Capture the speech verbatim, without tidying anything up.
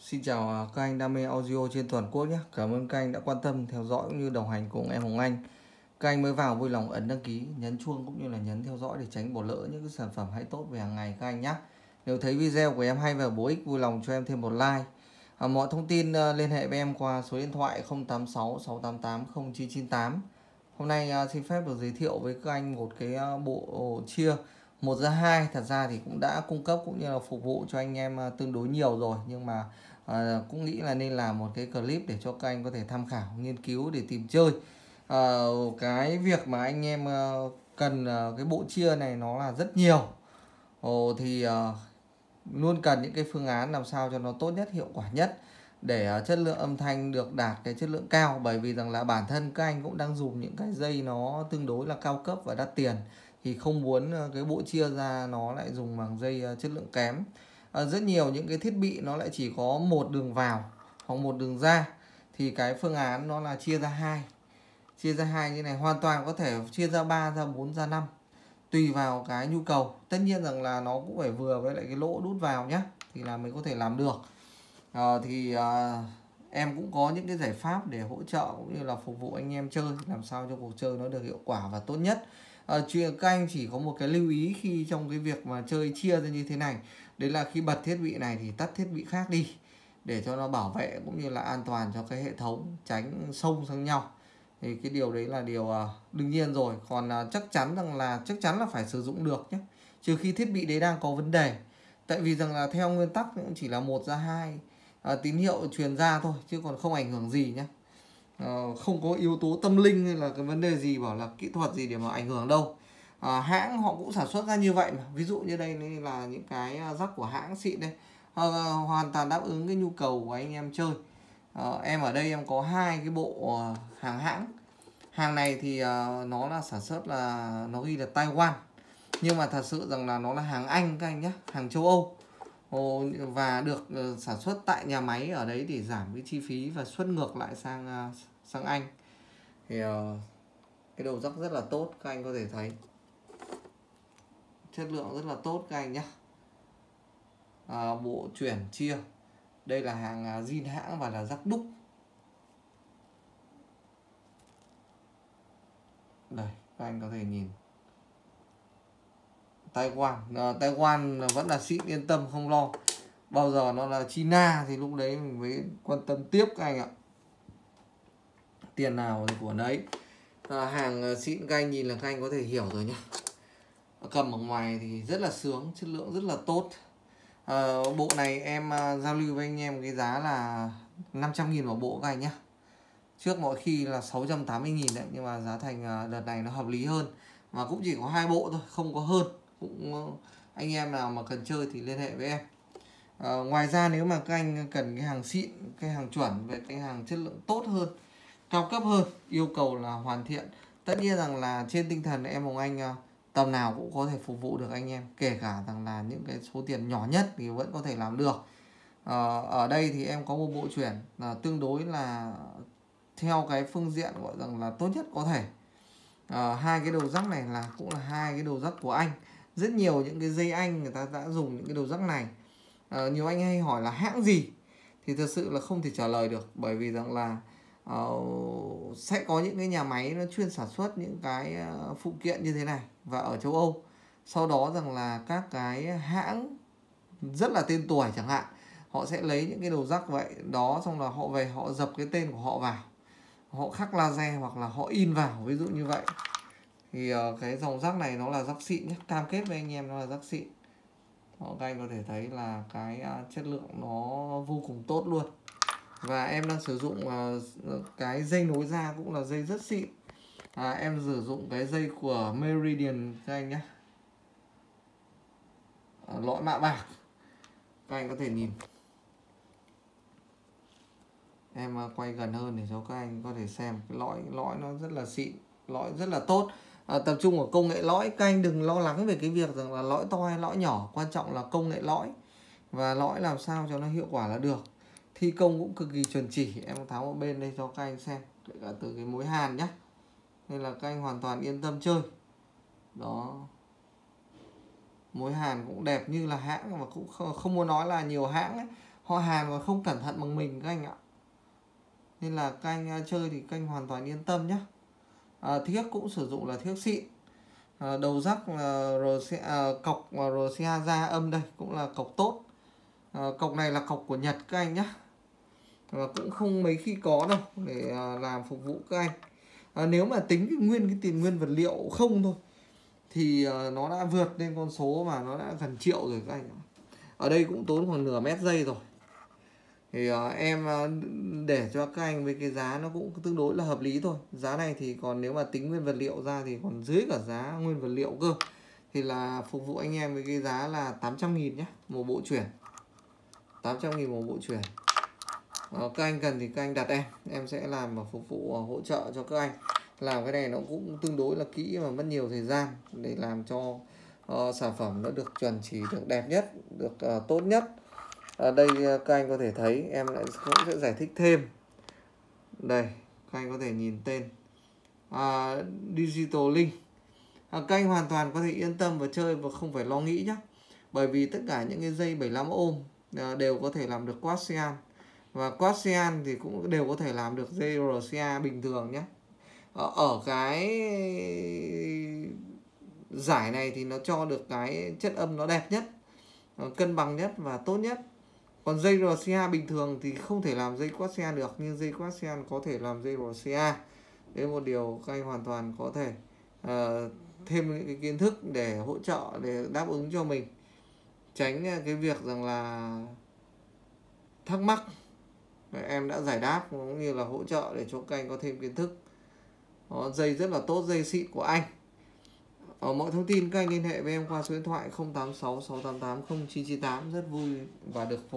Xin chào các anh đam mê audio trên toàn quốc nhé. Cảm ơn các anh đã quan tâm theo dõi cũng như đồng hành cùng em Hồng Anh. Các anh mới vào vui lòng ấn đăng ký, nhấn chuông cũng như là nhấn theo dõi để tránh bỏ lỡ những cái sản phẩm hay tốt về hàng ngày các anh nhé. Nếu thấy video của em hay và bổ ích, vui lòng cho em thêm một like. À, mọi thông tin uh, liên hệ với em qua số điện thoại không tám sáu sáu tám tám không chín chín tám. Hôm nay uh, xin phép được giới thiệu với các anh một cái uh, bộ chia một ra hai. Thật ra thì cũng đã cung cấp cũng như là phục vụ cho anh em uh, tương đối nhiều rồi, nhưng mà À, cũng nghĩ là nên làm một cái clip để cho các anh có thể tham khảo, nghiên cứu để tìm chơi. à, Cái việc mà anh em uh, cần uh, cái bộ chia này nó là rất nhiều. Ồ, thì uh, luôn cần những cái phương án làm sao cho nó tốt nhất, hiệu quả nhất để uh, chất lượng âm thanh được đạt cái chất lượng cao. Bởi vì rằng là bản thân các anh cũng đang dùng những cái dây nó tương đối là cao cấp và đắt tiền, thì không muốn uh, cái bộ chia ra nó lại dùng bằng dây uh, chất lượng kém. À, rất nhiều những cái thiết bị nó lại chỉ có một đường vào hoặc một đường ra, thì cái phương án nó là chia ra hai. Chia ra hai như này, hoàn toàn có thể chia ra ba, ra bốn, ra năm, tùy vào cái nhu cầu. Tất nhiên rằng là nó cũng phải vừa với lại cái lỗ đút vào nhé, thì là mình có thể làm được. à, thì à, em cũng có những cái giải pháp để hỗ trợ cũng như là phục vụ anh em chơi làm sao cho cuộc chơi nó được hiệu quả và tốt nhất. À, các anh chỉ có một cái lưu ý khi trong cái việc mà chơi chia ra như thế này, đấy là khi bật thiết bị này thì tắt thiết bị khác đi để cho nó bảo vệ cũng như là an toàn cho cái hệ thống, tránh xông sang nhau. Thì cái điều đấy là điều uh, đương nhiên rồi. Còn uh, chắc chắn rằng là chắc chắn là phải sử dụng được nhé, trừ khi thiết bị đấy đang có vấn đề. Tại vì rằng là theo nguyên tắc cũng chỉ là một ra hai uh, tín hiệu truyền ra thôi, chứ còn không ảnh hưởng gì nhé. Uh, không có yếu tố tâm linh hay là cái vấn đề gì bảo là kỹ thuật gì để mà ảnh hưởng đâu. À, hãng họ cũng sản xuất ra như vậy mà. Ví dụ như đây là những cái rắc của hãng xịn đây, à, hoàn toàn đáp ứng cái nhu cầu của anh em chơi. à, Em ở đây em có hai cái bộ hàng hãng. Hàng này thì uh, nó là sản xuất là nó ghi là Taiwan, nhưng mà thật sự rằng là nó là hàng Anh các anh nhé, hàng châu Âu. Ồ, và được uh, sản xuất tại nhà máy ở đấy để giảm cái chi phí và xuất ngược lại sang uh, sang Anh. Thì uh, cái đầu rắc rất là tốt, các anh có thể thấy chất lượng rất là tốt các anh nhé. À, bộ chuyển chia đây là hàng zin hãng và là rắc đúc. Đây các anh có thể nhìn Taiwan. à, Taiwan vẫn là xịn, yên tâm không lo. Bao giờ nó là China thì lúc đấy mình mới quan tâm tiếp các anh ạ. Tiền nào thì của đấy. à, Hàng xịn các anh nhìn là các anh có thể hiểu rồi nhé. Cầm ở ngoài thì rất là sướng, chất lượng rất là tốt. à, Bộ này em uh, giao lưu với anh em cái giá là năm trăm nghìn một bộ các anh nhé. Trước mọi khi là sáu trăm tám mươi nghìn đấy, nhưng mà giá thành uh, đợt này nó hợp lý hơn. Mà cũng chỉ có hai bộ thôi, không có hơn. Cũng uh, anh em nào mà cần chơi thì liên hệ với em. à, Ngoài ra nếu mà các anh cần cái hàng xịn, cái hàng chuẩn, về cái hàng chất lượng tốt hơn, cao cấp hơn, yêu cầu là hoàn thiện, tất nhiên rằng là trên tinh thần em Hồng Anh uh, tầm nào cũng có thể phục vụ được anh em, kể cả rằng là những cái số tiền nhỏ nhất thì vẫn có thể làm được. à, Ở đây thì em có một bộ chuyển là tương đối là theo cái phương diện gọi rằng là tốt nhất có thể. à, Hai cái đầu rắc này là cũng là hai cái đầu rắc của anh. Rất nhiều những cái dây Anh người ta đã dùng những cái đầu rắc này. à, Nhiều anh hay hỏi là hãng gì, thì thật sự là không thể trả lời được, bởi vì rằng là Uh, sẽ có những cái nhà máy nó chuyên sản xuất những cái uh, phụ kiện như thế này và ở châu Âu. Sau đó rằng là các cái hãng rất là tên tuổi chẳng hạn, họ sẽ lấy những cái đầu rắc vậy đó, xong là họ về họ dập cái tên của họ vào, họ khắc laser hoặc là họ in vào, ví dụ như vậy. Thì uh, cái dòng rắc này nó là rắc xịn nhé, cam kết với anh em nó là rắc xịn. Đó, các anh có thể thấy là cái uh, chất lượng nó vô cùng tốt luôn. Và em đang sử dụng uh, cái dây nối ra cũng là dây rất xịn. à, Em sử dụng cái dây của Meridian các anh nhé, à, lõi mạ bạc. Các anh có thể nhìn. Em uh, quay gần hơn để cho các anh có thể xem cái lõi lõi nó rất là xịn, lõi rất là tốt. à, Tập trung vào công nghệ lõi, các anh đừng lo lắng về cái việc rằng là lõi to hay lõi nhỏ, quan trọng là công nghệ lõi và lõi làm sao cho nó hiệu quả là được. Thi công cũng cực kỳ chuẩn chỉ, em tháo một bên đây cho các anh xem, kể cả từ cái mối hàn nhé, nên là các anh hoàn toàn yên tâm chơi. Đó, mối hàn cũng đẹp như là hãng, mà cũng không, không muốn nói là nhiều hãng ấy, họ hàng và không cẩn thận bằng mình các anh ạ. Nên là các anh chơi thì các anh hoàn toàn yên tâm nhé. À, thiếc cũng sử dụng là thiếc xịn. À, đầu rắc là rờ, à, cọc rờ xê a ra âm đây cũng là cọc tốt. À, cọc này là cọc của Nhật các anh nhé. Và cũng không mấy khi có đâu để à, làm phục vụ các anh. À, nếu mà tính cái nguyên cái tiền nguyên vật liệu không thôi thì à, nó đã vượt lên con số mà nó đã gần triệu rồi các anh. Ở đây cũng tốn khoảng nửa mét dây rồi. Thì uh, em uh, để cho các anh với cái giá nó cũng tương đối là hợp lý thôi. Giá này thì còn nếu mà tính nguyên vật liệu ra thì còn dưới cả giá nguyên vật liệu cơ. Thì là phục vụ anh em với cái giá là tám trăm nghìn nhé, một bộ chuyển. tám trăm nghìn một bộ chuyển. uh, Các anh cần thì các anh đặt em. Em sẽ làm và phục vụ uh, hỗ trợ cho các anh. Làm cái này nó cũng tương đối là kỹ và mất nhiều thời gian để làm cho uh, sản phẩm nó được chuẩn chỉ, được đẹp nhất, được uh, tốt nhất. Ở đây các anh có thể thấy em lại cũng sẽ giải thích thêm. Đây các anh có thể nhìn tên à, Digital Link. à, Các anh hoàn toàn có thể yên tâm và chơi và không phải lo nghĩ nhé. Bởi vì tất cả những cái dây bảy mươi lăm ôm à, đều có thể làm được quad cyan. Và quad cyan thì cũng đều có thể làm được dây rờ xê a bình thường nhé. à, Ở cái giải này thì nó cho được cái chất âm nó đẹp nhất, cân bằng nhất và tốt nhất. Còn dây rờ xê a bình thường thì không thể làm dây quad cyan được, nhưng dây quad cyan có thể làm dây rờ xê a. Đấy là một điều các anh hoàn toàn có thể uh, thêm những cái kiến thức để hỗ trợ, để đáp ứng cho mình, tránh cái việc rằng là thắc mắc em đã giải đáp, cũng như là hỗ trợ để cho các anh có thêm kiến thức. Đó, dây rất là tốt, dây xịn của anh. Ở mọi thông tin các anh liên hệ với em qua số điện thoại không tám sáu sáu tám tám không chín chín tám. Rất vui và được phục